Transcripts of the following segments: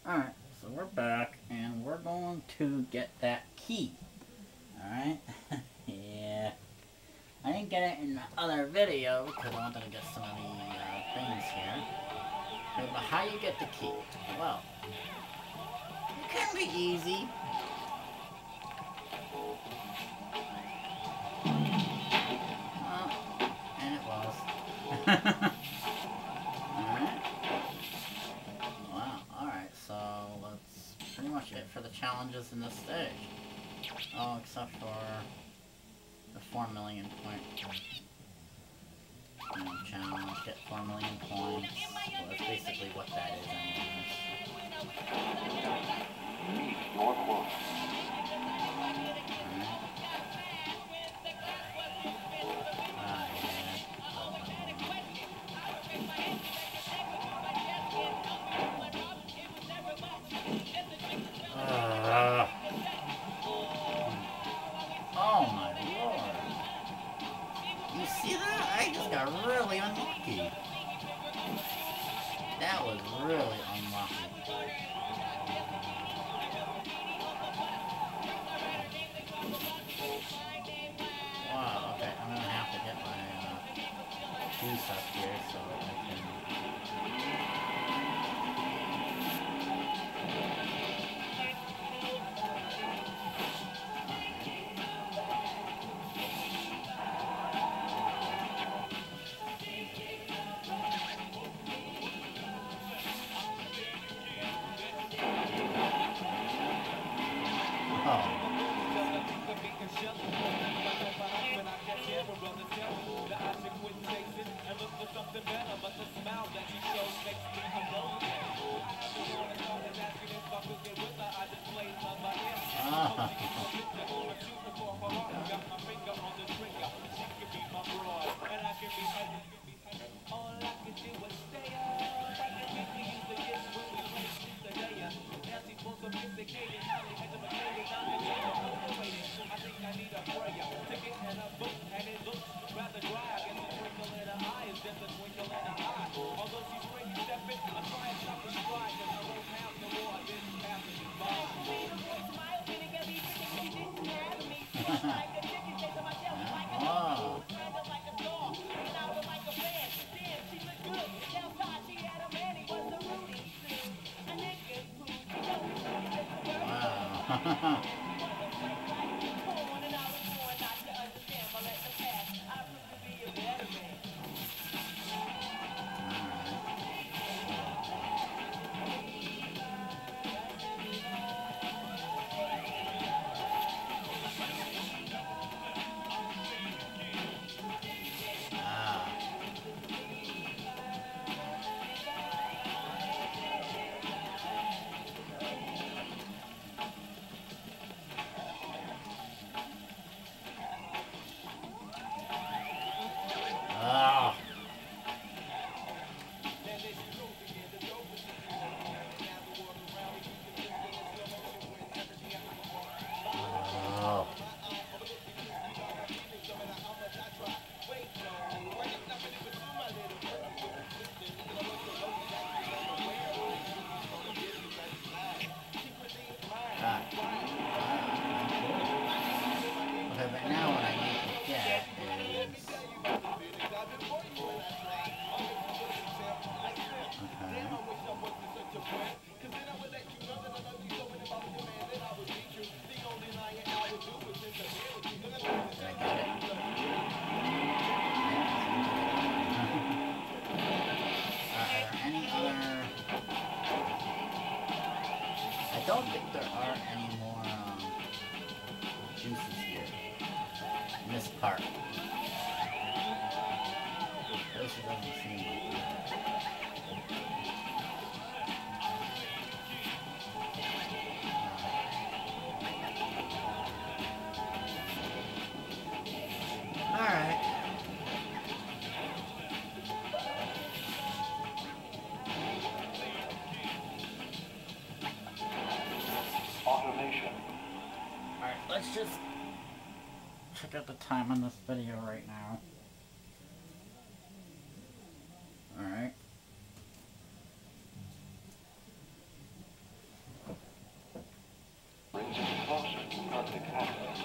Alright, so we're back, and we're going to get that key. Alright? Yeah. I didn't get it in the other video, because I wanted to get some of the things here. Okay, but how you get the key? Well, it can be easy. Well, and it was. Alright. Wow, alright, so that's pretty much it for the challenges in this stage. Oh, except for the 4 million point challenge, get 4 million points. Well, that's basically what that is anyways. Northward. Oh my lord. You see that? I just got really unlucky. That was really unlucky. Wow, okay, I'm gonna have to get my juice up here so I can... Wow. I don't think there are any more juices here in this part. At least it doesn't seem like that. Alright. Automation. Alright, let's just check out the time on this video right now. Alright. subject matter.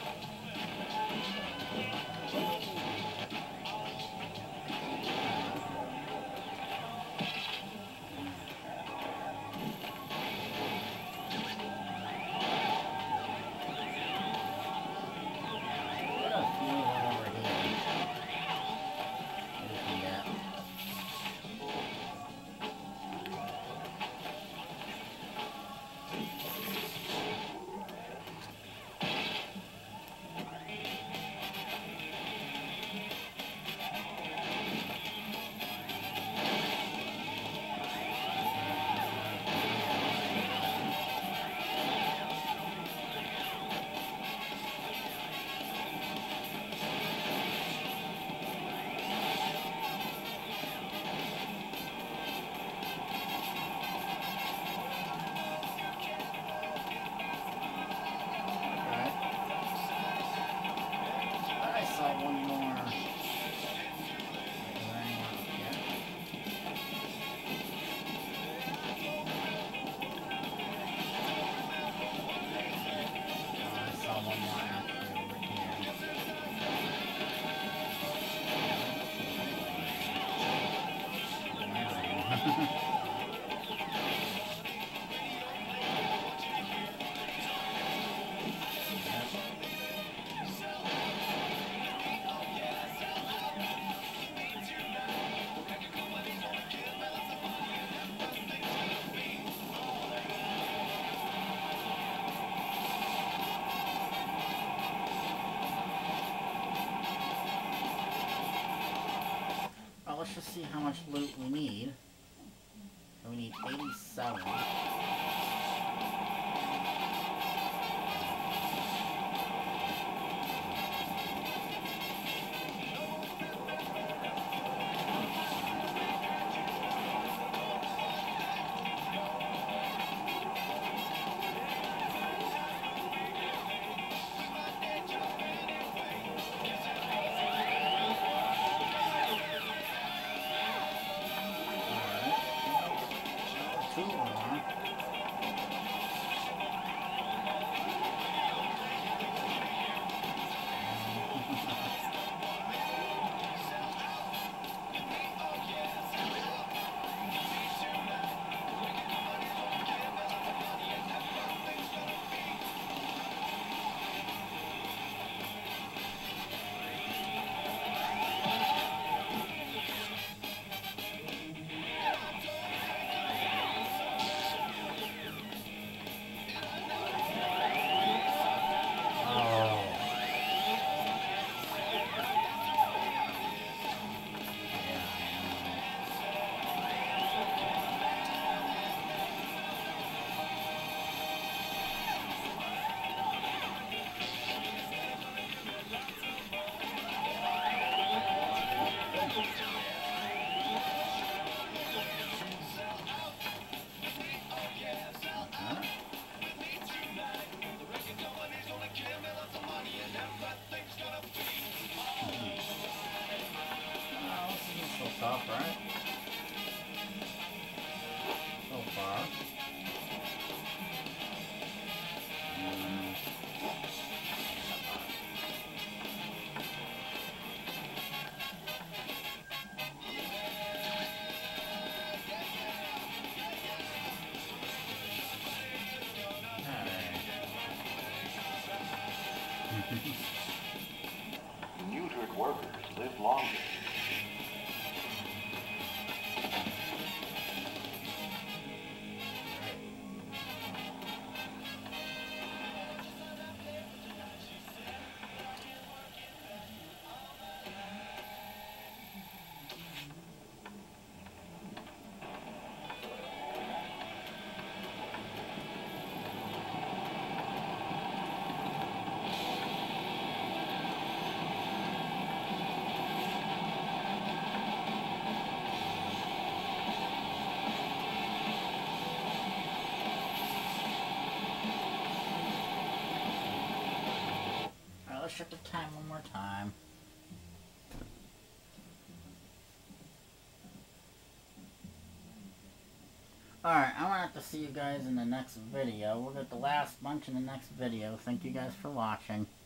Let's just see how much loot we need. So we need 87. Tough, right? So far. Neutered workers live longer. Let's check the time one more time. Alright, I'm gonna have to see you guys in the next video. We'll get the last bunch in the next video. Thank you guys for watching.